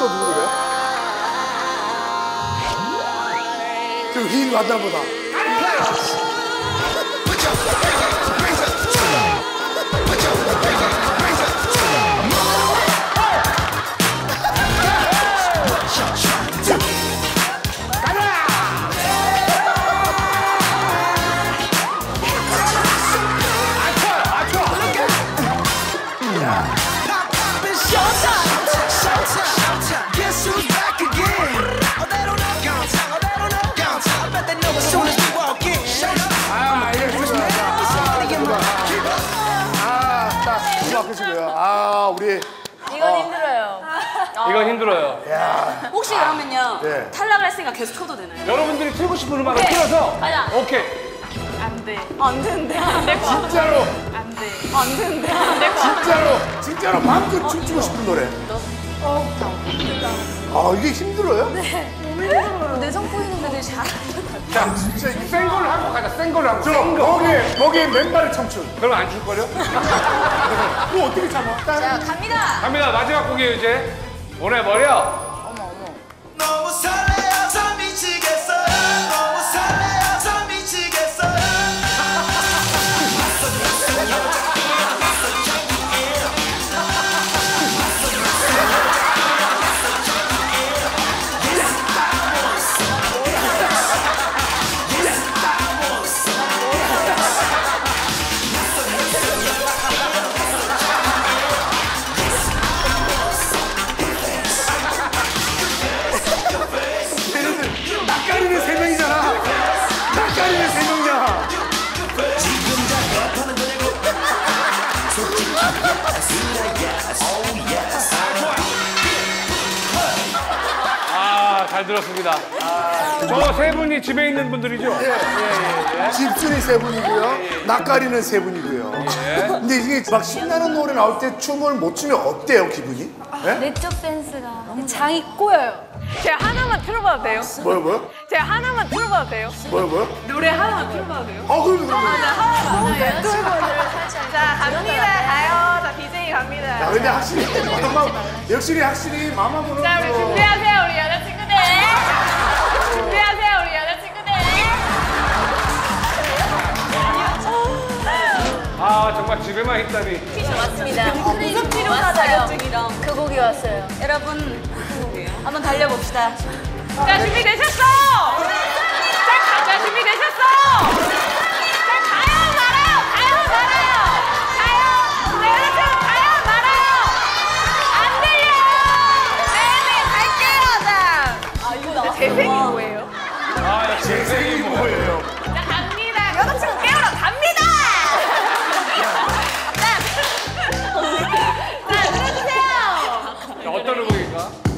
또 누구 그래? 저 휘인 왔나 보다. 우리 이건 힘들어요. 이건 힘들어요. 야. 혹시 그러면요 네. 탈락을 했으니까 계속 쳐도 되나요? 여러분들이 틀고 싶은 음악을 틀어서 가자. 오케이. 안 돼. 안 되는데. 안 될 것 같아. 진짜로 안 돼. 안 되는데. 안 될 것 같아. 진짜로 마음껏 춤추고 싶은 노래. 아 이게 힘들어요? 네. 너무 힘들어요. 내성 보이는 애들 잘하는 것 같아. 자, 진짜 이게 센 걸로 하고 가자. 센 걸로 하고. 저 센 거. 거기에 맨발의 청춘. 그럼 안 줄 거려? 그거 어떻게 참아? 자 갑니다. 갑니다. 마지막 곡이에요 이제. 보내버려. 너무 설레어서 미치겠어. 너무 설레어서 미치겠어. 낯가리는 세 명이잖아. 낯가리는 세 명이야. 아, 잘 들었습니다. 저 세 분이 집에 있는 분들이죠? 집순이 세 분이고요. 낯가리는 세 분이고요. 근데 이게 막 신나는 노래 나올 때 춤을 못 추면 어때요, 기분이? 네? 내적 댄스가 장이 꼬여요. 제가 하나만 틀어봐도 돼요? 뭐요? 제가 하나만 틀어봐도 돼요? 뭐요? 노래 하나만 틀어봐도 돼요? 그럼. 자, 갑니다. 가요. 자, BJ 갑니다. 야, 근데 확실히 확실히 마마보는 자, 우리 준비하세요, 우리 여자친구들. 준비하세요, 우리 여자친구들. 아, 정말 집에만 있다니. 맞습니다. 무슨 필요가 자격증이랑 그 곡이 왔어요. 여러분 한번 달려봅시다. 자, 준비되셨어? 자, 준비되셨어? 자, 가요, 말아요. 가요, 말아요. 가요. 내 여자친구 가요, 말아요. 안 들려요. 네네, 갈게요. 자. 이거 나왔어. 재생이 뭐예요? 아, 역시 재생이 뭐예요? 자, 갑니다. 여자친구 깨우러 갑니다. 자, 들어주세요. 어떤 음악인가?